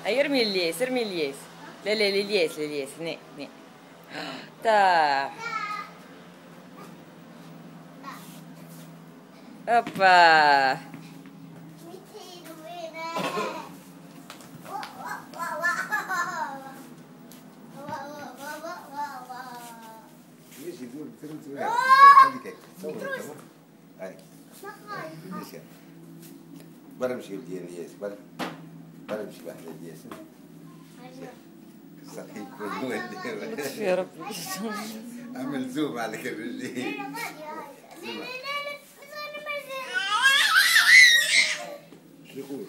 هيا ارمي الياس ارمي الياس. لا لا الياس الياس هنا هنا. طاح. هوبا. ليش يدور بترمي خليك هيك صور تمام. هاي ليش برا مشي بدي الياس برا مشي واحد الياس صحيح كل يا ربي. عمل زوم على الرجلين. يقول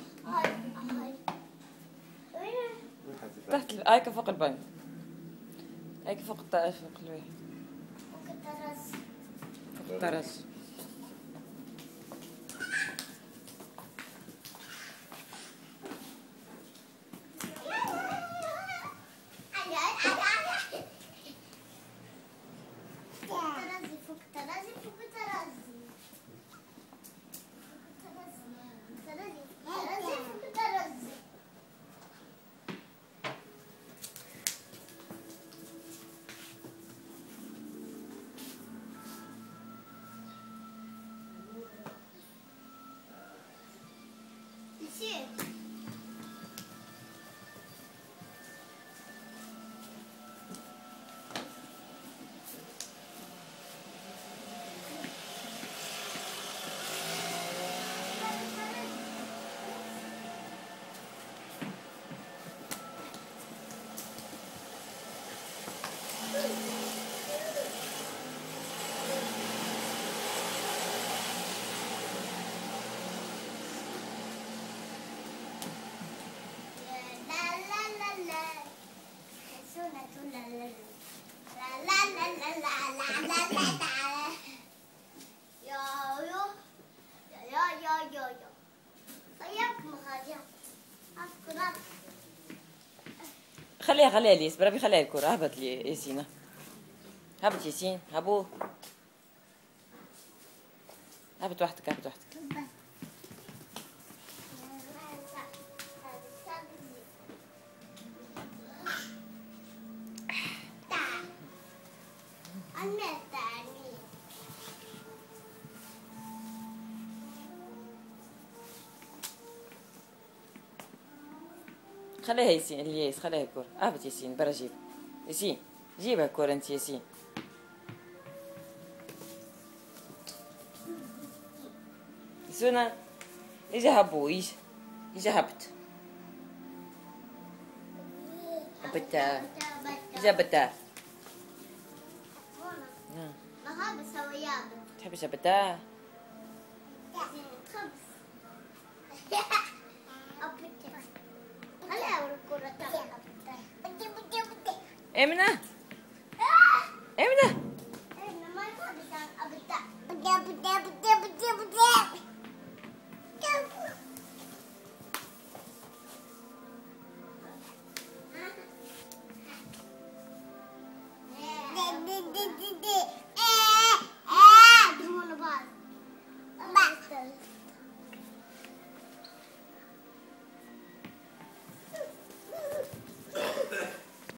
تحت هيك فوق البنك. هيك فوق الطائف فوق الواحد. فوق الترس. فوق الترس. خليها ليس بربي خليها الكرة. هبط لي ياسين. هبط ياسين هبو. هبط وحدك هبط وحدك. خليها ياسين الياس خليها الكرة. اهبط ياسين برا جيب ياسين. جيبها الكرة انت ياسين. سونا اجا هبو اجا هبط. هبطا اجا هبطا. ما هذا سويابه. تحبش هبطا؟ امنه امنه